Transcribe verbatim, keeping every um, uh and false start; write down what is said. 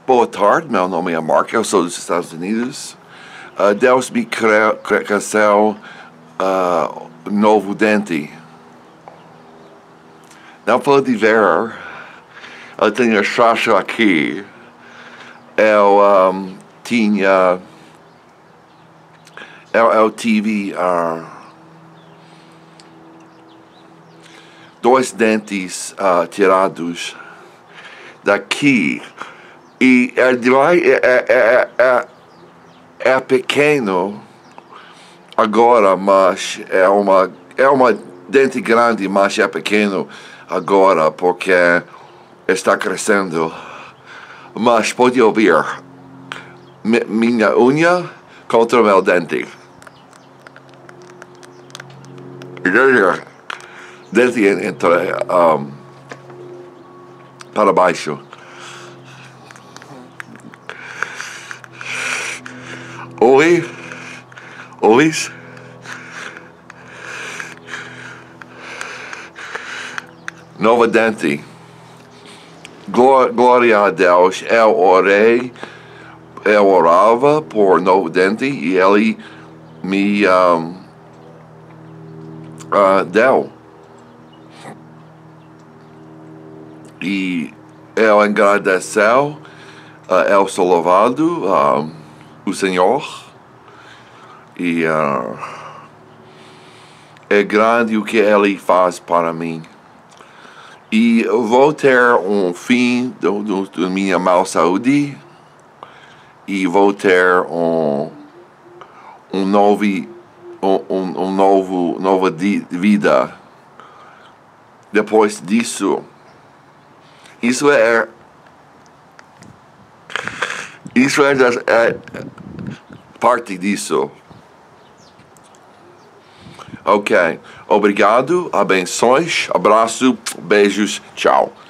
Boa tarde, meu nome é Mark, eu sou dos Estados Unidos. Uh, Deus me cresceu uh, novo dente. Não pode ver, eu tenho chacho aqui. Eu um, tinha, eu, eu tive uh, dois dentes uh, tirados daqui. E é, de lá, é, é, é, é pequeno agora, mas é uma, é uma dente grande, mas é pequeno agora porque está crescendo. Mas pode ouvir mi, minha unha contra o meu dente. Dente entre um, para baixo. Oi, oi. Novo dente. Glória a Deus. Eu orei, eu orava por novo dente e ele me um, uh, deu. E eu agradeceu, uh, eu sou louvado. Um, o Senhor, e uh, é grande o que Ele faz para mim. E vou ter um fim da minha má saúde e vou ter um um novo um, um novo nova vida depois disso. Isso é Isso é, é parte disso. Ok. Obrigado, abençoes, abraço, beijos, tchau.